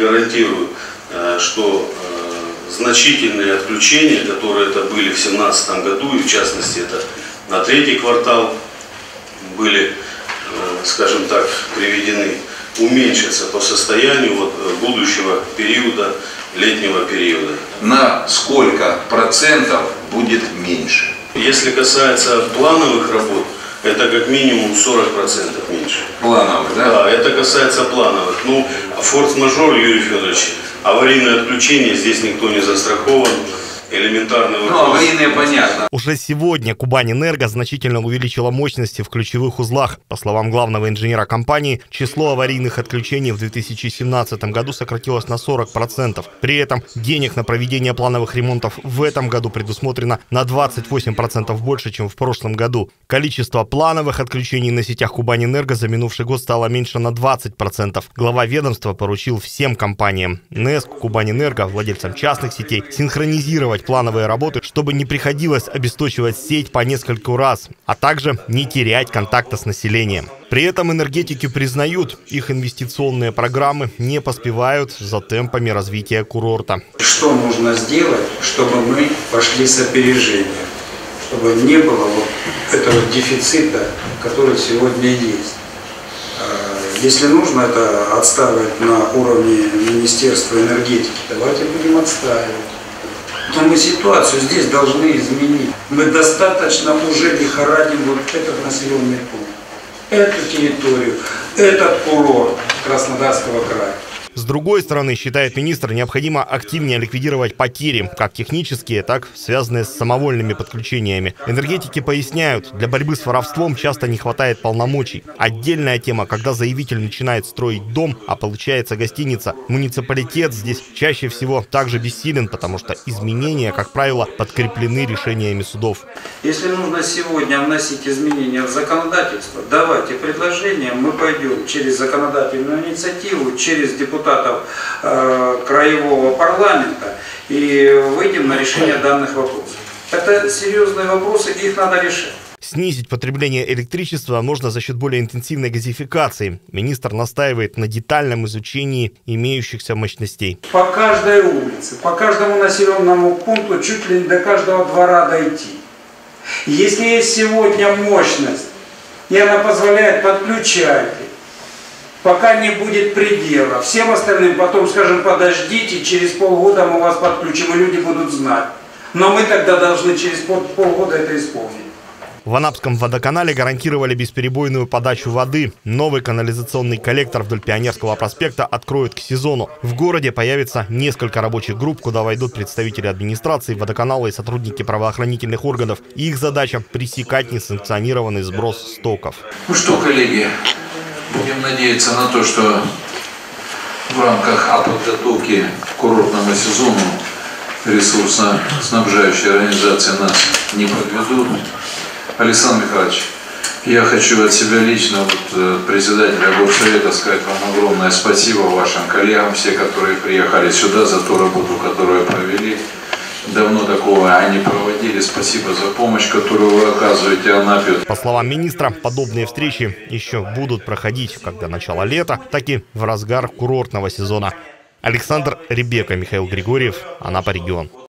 гарантирую, что значительные отключения, которые это были в 2017 году, и в частности это на 3-й квартал, были, скажем так, приведены, уменьшатся по состоянию будущего периода, летнего периода. На сколько процентов будет меньше? Если касается плановых работ, это как минимум 40% меньше. Плановых, да? Да, это касается плановых. Ну, форс-мажор, Юрий Федорович, аварийное отключение, здесь никто не застрахован. Элементарный вопрос. Ну, аварийные понятно. Уже сегодня Кубаньэнерго значительно увеличила мощности в ключевых узлах. По словам главного инженера компании, число аварийных отключений в 2017 году сократилось на 40%. При этом денег на проведение плановых ремонтов в этом году предусмотрено на 28% больше, чем в прошлом году. Количество плановых отключений на сетях Кубаньэнерго за минувший год стало меньше на 20%. Глава ведомства поручил всем компаниям НЭСК, Кубаньэнерго, владельцам частных сетей, синхронизировать плановые работы, чтобы не приходилось обесточивать сеть по нескольку раз, а также не терять контакта с населением. При этом энергетики признают, их инвестиционные программы не поспевают за темпами развития курорта. Что нужно сделать, чтобы мы пошли с опережением, чтобы не было этого дефицита, который сегодня есть. Если нужно это отстаивать на уровне Министерства энергетики, давайте будем отстаивать. Но мы ситуацию здесь должны изменить. Мы достаточно уже лихорадим этот населенный пункт, эту территорию, этот курорт Краснодарского края. С другой стороны, считает министр, необходимо активнее ликвидировать потери, как технические, так и связанные с самовольными подключениями. Энергетики поясняют, для борьбы с воровством часто не хватает полномочий. Отдельная тема, когда заявитель начинает строить дом, а получается гостиница. Муниципалитет здесь чаще всего также бессилен, потому что изменения, как правило, подкреплены решениями судов. Если нужно сегодня вносить изменения в законодательство, давайте предложения, мы пойдем через законодательную инициативу, через депутатов краевого парламента и выйдем на решение данных вопросов. Это серьезные вопросы, их надо решать. Снизить потребление электричества можно за счет более интенсивной газификации. Министр настаивает на детальном изучении имеющихся мощностей. По каждой улице, по каждому населенному пункту, чуть ли не до каждого двора дойти. Если есть сегодня мощность, и она позволяет подключать, пока не будет предела. Всем остальным потом скажем, подождите, через полгода мы вас подключим, и люди будут знать. Но мы тогда должны через полгода это исполнить. В Анапском водоканале гарантировали бесперебойную подачу воды. Новый канализационный коллектор вдоль Пионерского проспекта откроют к сезону. В городе появится несколько рабочих групп, куда войдут представители администрации, водоканала и сотрудники правоохранительных органов. Их задача – пресекать несанкционированный сброс стоков. Ну что, коллеги, будем надеяться на то, что в рамках подготовки к курортному сезону ресурсно-снабжающие организации нас не подведут. Александр Михайлович, я хочу от себя лично, председателя горсовета, сказать вам огромное спасибо вашим коллегам, все, которые приехали сюда, за ту работу, которую провели. Давно такого они проводили. Спасибо за помощь, которую вы оказываете Анапе. По словам министра, подобные встречи еще будут проходить как до начала лета, так и в разгар курортного сезона. Александр Ребека, Михаил Григорьев, Анапа регион.